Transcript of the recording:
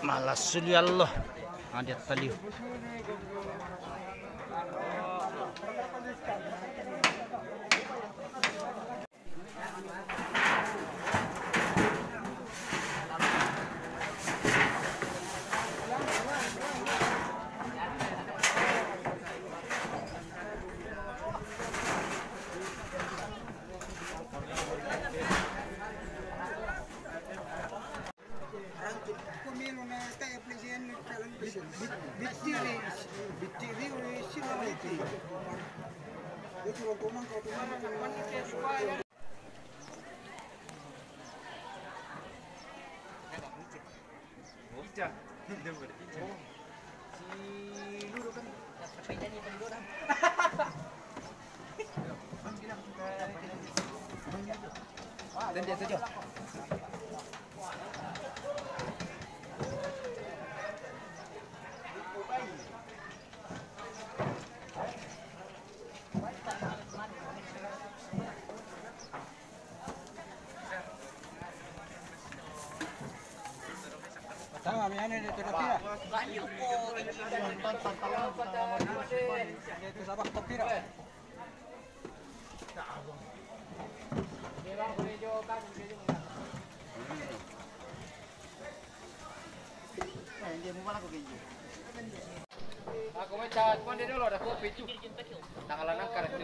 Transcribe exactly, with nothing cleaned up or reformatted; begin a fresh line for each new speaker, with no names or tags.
Malas suli Allah. Ada tali.
Dan dia saja. Tama, may ano dito na pira. Banyo po. Dito sa bakto pira. Hindi mo pala ko ganyan. Ako may chat, kung hindi nyo, ako pichu. Nakalanang ka rin.